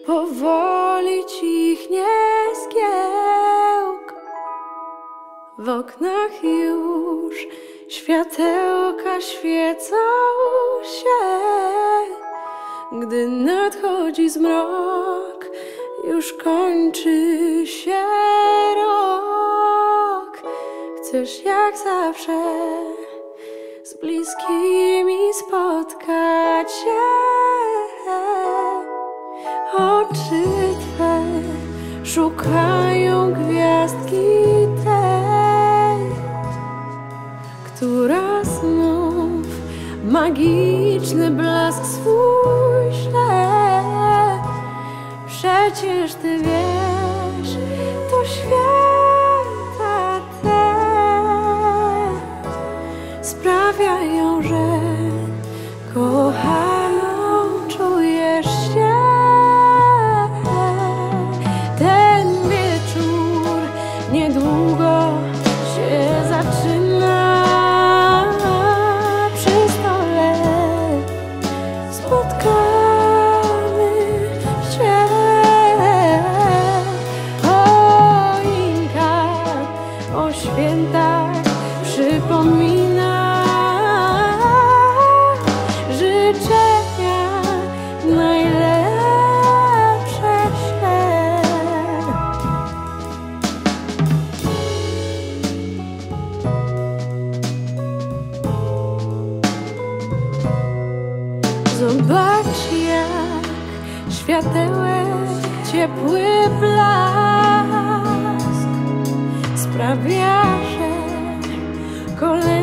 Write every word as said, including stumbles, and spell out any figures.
powoli cichnie zgiełk. W oknach już światełka świecą się. Gdy nadchodzi zmrok, już kończy się rok. Chcesz jak zawsze z bliskimi spotkać się. Oczy Twe szukają gwiazdki tej, która znów magiczny blask swój śle. Przecież Ty wiesz, to święta te sprawiają, że kochaną czujesz się. Ten wieczór niedługo się zaczyna. Przy stole spotkamy się. Choinka o świętach przypomina życzenia najlepsze śle. Zobacz jak światełek ciepły blask sprawia, że kolejny